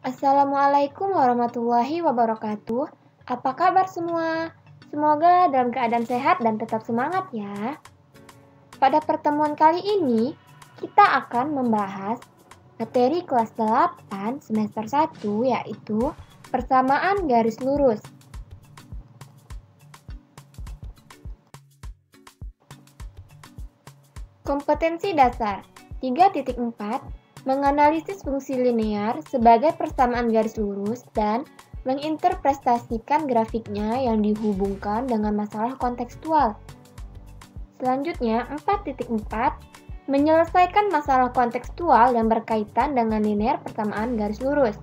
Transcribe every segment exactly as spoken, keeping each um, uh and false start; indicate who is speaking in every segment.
Speaker 1: Assalamualaikum warahmatullahi wabarakatuh. Apa kabar semua? Semoga dalam keadaan sehat dan tetap semangat ya. Pada pertemuan kali ini, kita akan membahas materi kelas delapan semester satu, yaitu persamaan garis lurus. Kompetensi dasar tiga titik empat menganalisis fungsi linear sebagai persamaan garis lurus dan menginterpretasikan grafiknya yang dihubungkan dengan masalah kontekstual. Selanjutnya, empat titik empat menyelesaikan masalah kontekstual yang berkaitan dengan linear persamaan garis lurus.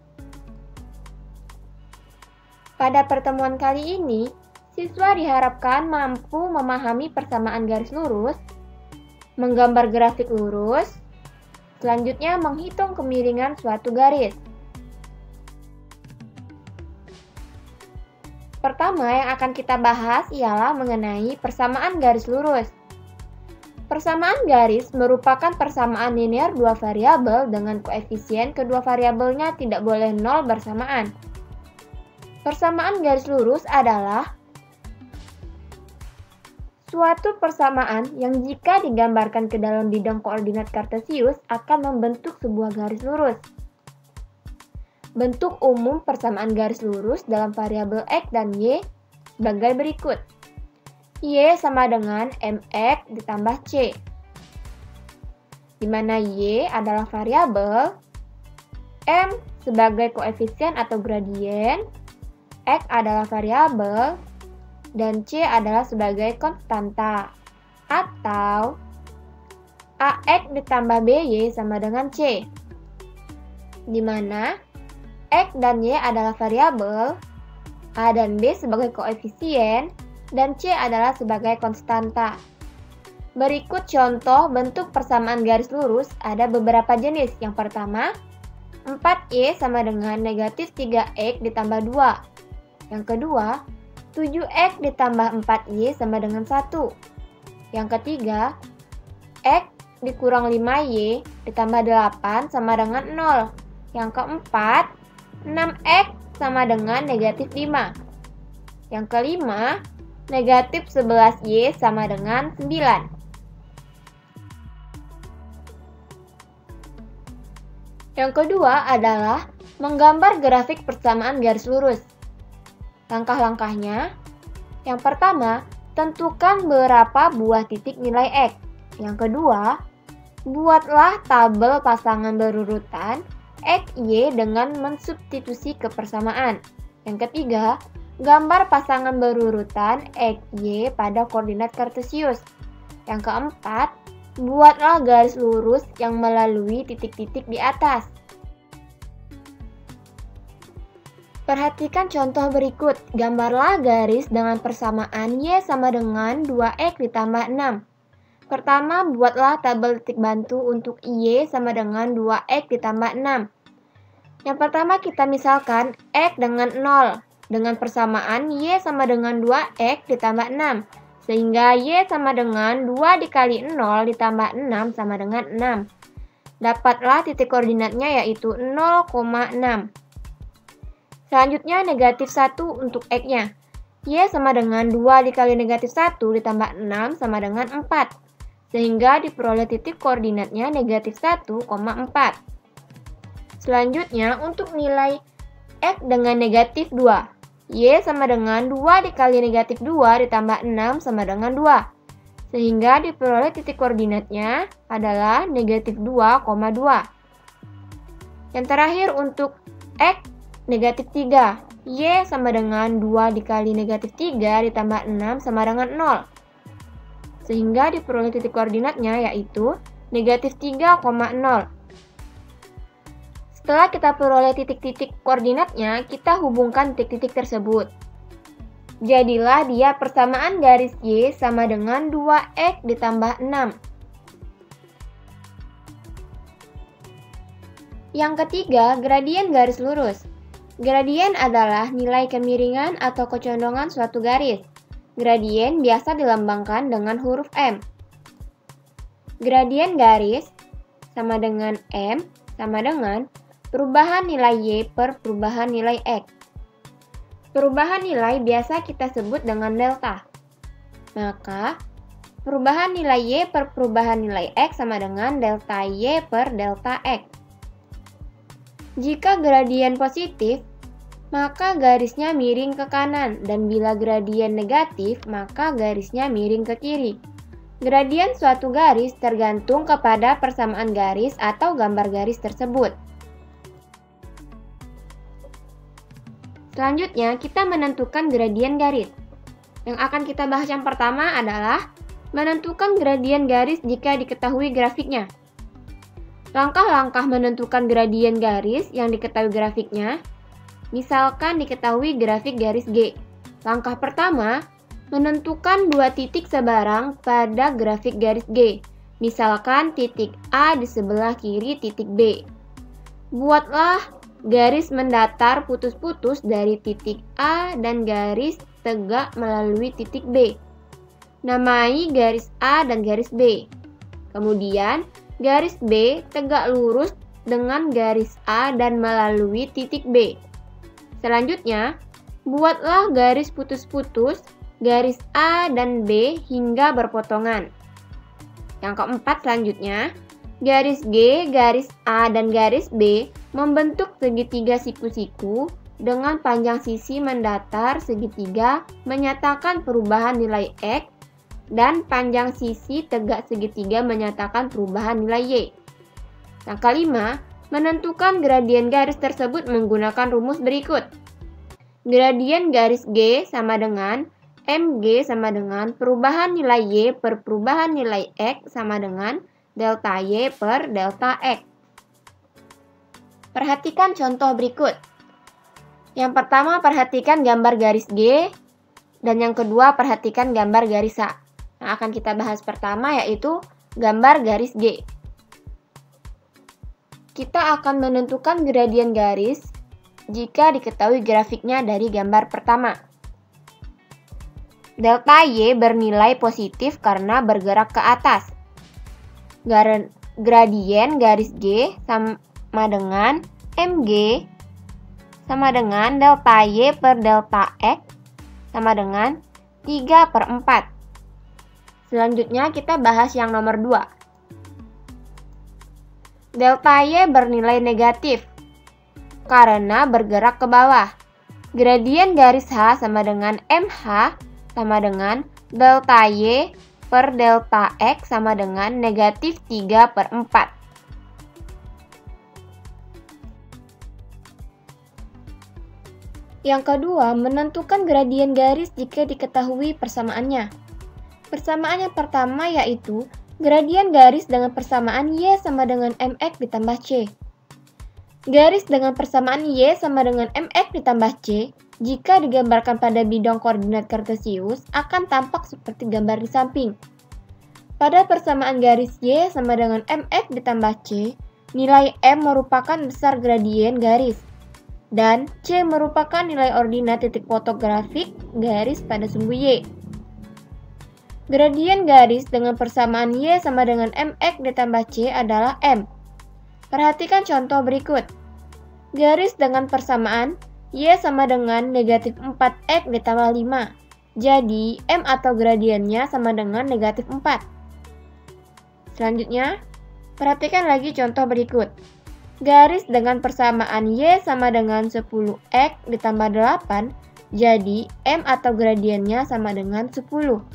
Speaker 1: Pada pertemuan kali ini, siswa diharapkan mampu memahami persamaan garis lurus, menggambar grafik lurus, selanjutnya menghitung kemiringan suatu garis. Pertama yang akan kita bahas ialah mengenai persamaan garis lurus. Persamaan garis merupakan persamaan linear dua variabel dengan koefisien kedua variabelnya tidak boleh nol bersamaan. Persamaan garis lurus adalah suatu persamaan yang jika digambarkan ke dalam bidang koordinat kartesius akan membentuk sebuah garis lurus. Bentuk umum persamaan garis lurus dalam variabel x dan y sebagai berikut. Y sama dengan mx ditambah c, di mana y adalah variabel, m sebagai koefisien atau gradien, x adalah variabel, dan C adalah sebagai konstanta, atau ax ditambah by sama dengan C, di mana x dan y adalah variabel, a dan b sebagai koefisien, dan c adalah sebagai konstanta. Berikut contoh bentuk persamaan garis lurus, ada beberapa jenis. Yang pertama, empat y sama dengan negatif tiga x ditambah dua. Yang kedua, tujuh x ditambah empat y sama dengan satu. Yang ketiga, x dikurang lima y ditambah delapan sama dengan nol. Yang keempat, enam x sama dengan negatif lima. Yang kelima, negatif sebelas y sama dengan sembilan. Yang kedua adalah menggambar grafik persamaan garis lurus. Langkah-langkahnya, yang pertama, tentukan berapa buah titik nilai x. Yang kedua, buatlah tabel pasangan berurutan x, y dengan mensubstitusi ke persamaan. Yang ketiga, gambar pasangan berurutan x, y pada koordinat kartesius. Yang keempat, buatlah garis lurus yang melalui titik-titik di atas. Perhatikan contoh berikut. Gambarlah garis dengan persamaan y sama dengan dua x ditambah enam. Pertama, buatlah tabel titik bantu untuk y sama dengan dua x ditambah enam. Yang pertama kita misalkan x dengan nol dengan persamaan y sama dengan dua x ditambah enam. Sehingga y sama dengan dua dikali nol ditambah enam sama dengan enam. Dapatlah titik koordinatnya yaitu nol koma enam. Selanjutnya negatif satu untuk x-nya. Y sama dengan dua dikali negatif satu ditambah enam sama dengan empat. Sehingga diperoleh titik koordinatnya negatif satu koma empat. Selanjutnya untuk nilai x dengan negatif dua. Y sama dengan dua dikali negatif dua ditambah enam sama dengan dua. Sehingga diperoleh titik koordinatnya adalah negatif dua koma dua. Yang terakhir untuk x negatif tiga. Y sama dengan dua dikali negatif tiga ditambah enam sama dengan nol. Sehingga diperoleh titik koordinatnya yaitu negatif tiga koma nol. Setelah kita peroleh titik-titik koordinatnya, kita hubungkan titik-titik tersebut. Jadilah dia persamaan garis Y sama dengan dua x ditambah enam. Yang ketiga, gradien garis lurus. Gradien adalah nilai kemiringan atau kecondongan suatu garis. Gradien biasa dilambangkan dengan huruf M. Gradien garis sama dengan M sama dengan perubahan nilai Y per perubahan nilai X. Perubahan nilai biasa kita sebut dengan delta. Maka, perubahan nilai Y per perubahan nilai X sama dengan delta Y per delta X. Jika gradien positif, maka garisnya miring ke kanan, dan bila gradien negatif, maka garisnya miring ke kiri. Gradien suatu garis tergantung kepada persamaan garis atau gambar garis tersebut. Selanjutnya, kita menentukan gradien garis. Yang akan kita bahas yang pertama adalah menentukan gradien garis jika diketahui grafiknya. Langkah-langkah menentukan gradien garis yang diketahui grafiknya. Misalkan diketahui grafik garis G. Langkah pertama, menentukan dua titik sebarang pada grafik garis G. Misalkan titik A di sebelah kiri titik B. Buatlah garis mendatar putus-putus dari titik A dan garis tegak melalui titik B. Namai garis A dan garis B. Kemudian, garis B tegak lurus dengan garis A dan melalui titik B. Selanjutnya, buatlah garis putus-putus garis A dan B hingga berpotongan. Yang keempat selanjutnya, garis G, garis A, dan garis B membentuk segitiga siku-siku dengan panjang sisi mendatar segitiga menyatakan perubahan nilai X dan panjang sisi tegak segitiga menyatakan perubahan nilai Y. Yang kelima, menentukan gradien garis tersebut menggunakan rumus berikut. Gradien garis G sama dengan M G sama dengan perubahan nilai Y per perubahan nilai X sama dengan delta Y per delta X. Perhatikan contoh berikut. Yang pertama, perhatikan gambar garis G, dan yang kedua, perhatikan gambar garis A. Yang akan kita bahas pertama yaitu gambar garis G. Kita akan menentukan gradien garis jika diketahui grafiknya dari gambar pertama. Delta Y bernilai positif karena bergerak ke atas. Gradien garis G sama dengan M G sama dengan delta Y per delta X sama dengan tiga per empat. Selanjutnya kita bahas yang nomor dua. Delta Y bernilai negatif karena bergerak ke bawah. Gradien garis H sama dengan M H sama dengan delta Y per delta X sama dengan negatif tiga per empat. Yang kedua, menentukan gradien garis jika diketahui persamaannya. Persamaan yang pertama yaitu gradien garis dengan persamaan Y sama dengan M X ditambah C. Garis dengan persamaan Y sama dengan M X ditambah C jika digambarkan pada bidang koordinat kartesius akan tampak seperti gambar di samping. Pada persamaan garis Y sama dengan M X ditambah C, nilai M merupakan besar gradien garis dan C merupakan nilai ordinat titik fotografik garis pada sumbu Y. Gradien garis dengan persamaan Y sama dengan M X ditambah C adalah M. Perhatikan contoh berikut. Garis dengan persamaan Y sama dengan negatif empat X ditambah lima. Jadi, M atau gradiennya sama dengan negatif empat. Selanjutnya, perhatikan lagi contoh berikut. Garis dengan persamaan Y sama dengan sepuluh X ditambah delapan. Jadi, M atau gradiennya sama dengan sepuluh.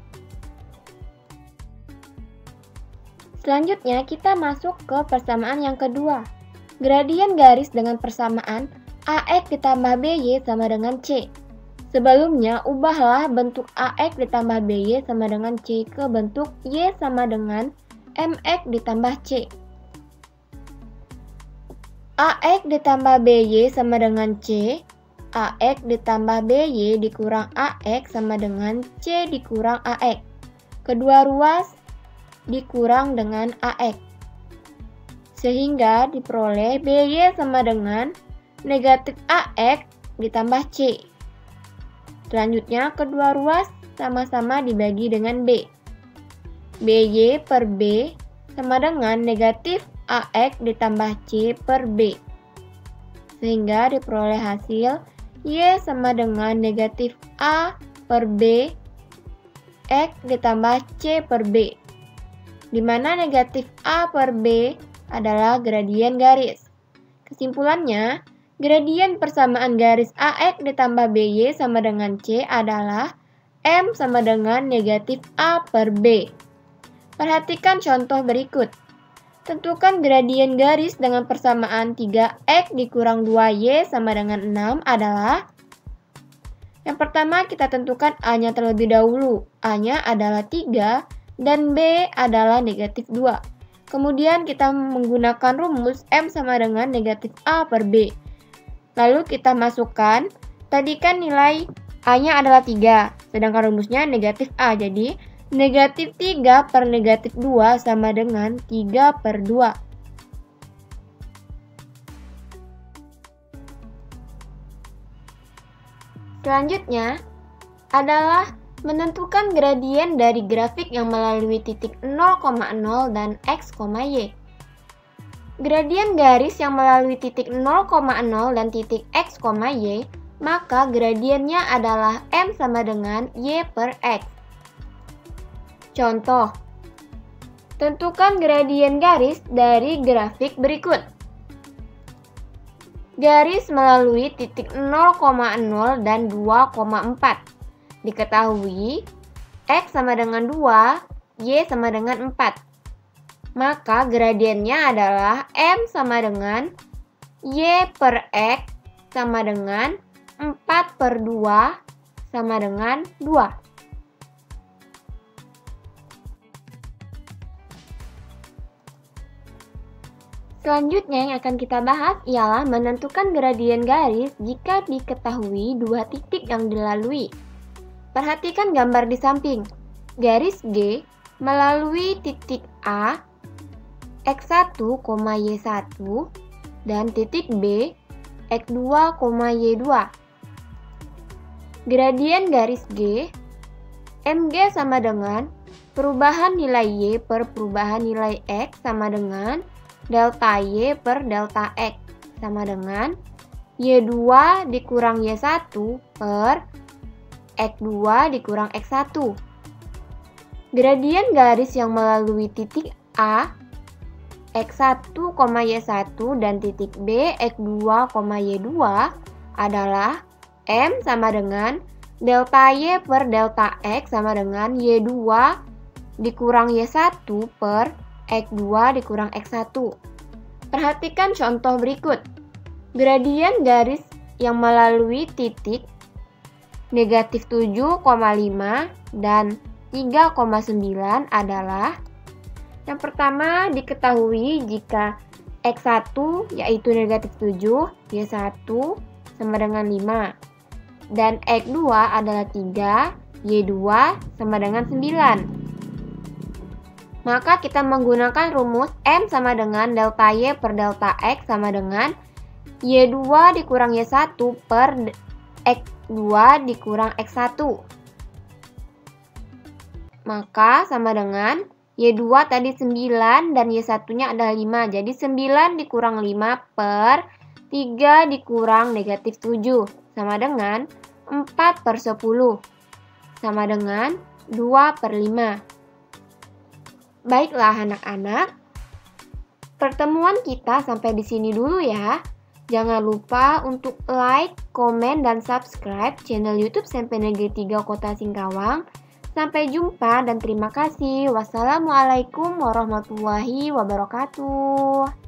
Speaker 1: Selanjutnya, kita masuk ke persamaan yang kedua. Gradien garis dengan persamaan A X ditambah B Y sama dengan C. Sebelumnya, ubahlah bentuk A X ditambah B Y sama dengan C ke bentuk Y sama dengan M X ditambah C. A X ditambah B Y sama dengan C. A X ditambah B Y dikurang A X sama dengan C dikurang A X. Kedua ruas dikurang dengan A X. Sehingga diperoleh B Y sama dengan negatif A X ditambah C. Selanjutnya, kedua ruas sama-sama dibagi dengan B. B Y per B sama dengan negatif A X ditambah C per B. sehingga diperoleh hasil Y sama dengan negatif A per B X ditambah C per B, di mana negatif A per B adalah gradien garis. Kesimpulannya, gradien persamaan garis A X ditambah B Y sama dengan C adalah M sama dengan negatif A per B. Perhatikan contoh berikut. Tentukan gradien garis dengan persamaan tiga X dikurang dua Y sama dengan enam adalah. Yang pertama kita tentukan A-nya terlebih dahulu. A-nya adalah tiga dan B adalah negatif dua. Kemudian kita menggunakan rumus M sama dengan negatif A per B. Lalu kita masukkan, tadi kan nilai A-nya adalah tiga, sedangkan rumusnya negatif A. Jadi negatif tiga per negatif dua sama dengan tiga per dua. Selanjutnya adalah menentukan gradien dari grafik yang melalui titik nol koma nol dan X, Y. Gradien garis yang melalui titik nol koma nol dan titik X, Y, maka gradiennya adalah M sama dengan Y per X. Contoh, tentukan gradien garis dari grafik berikut. Garis melalui titik nol koma nol dan dua koma empat. Diketahui X sama dengan dua, Y sama dengan empat. Maka gradiennya adalah M sama dengan Y per X sama dengan empat per dua sama dengan dua. Selanjutnya yang akan kita bahas ialah menentukan gradien garis jika diketahui dua titik yang dilalui. Perhatikan gambar di samping. Garis G melalui titik A, X satu, Y satu, dan titik B, X dua, Y dua. Gradien garis G, M G sama dengan perubahan nilai Y per perubahan nilai X sama dengan delta Y per delta X sama dengan Y dua dikurang Y satu per X dua dikurang X satu. Gradien garis yang melalui titik A, X satu, Y satu dan titik B, X dua, Y dua adalah M sama dengan delta Y per delta X sama dengan Y dua dikurang Y satu per X dua dikurang X satu. Perhatikan contoh berikut. Gradien garis yang melalui titik negatif tujuh koma lima dan tiga koma sembilan adalah. Yang pertama diketahui jika X satu yaitu negatif tujuh, Y satu sama dengan lima. Dan X dua adalah tiga, Y dua sama dengan sembilan. Maka kita menggunakan rumus M sama dengan delta Y per delta X sama dengan Y dua dikurang Y satu per X dua dikurang X satu. Maka sama dengan Y dua tadi sembilan dan Y satu-nya adalah lima. Jadi sembilan dikurang lima per tiga dikurang negatif tujuh sama dengan empat per sepuluh sama dengan dua per lima. Baiklah anak-anak, pertemuan kita sampai di sini dulu ya. Jangan lupa untuk like, komen, dan subscribe channel YouTube S M P Negeri tiga Kota Singkawang. Sampai jumpa dan terima kasih. Wassalamualaikum warahmatullahi wabarakatuh.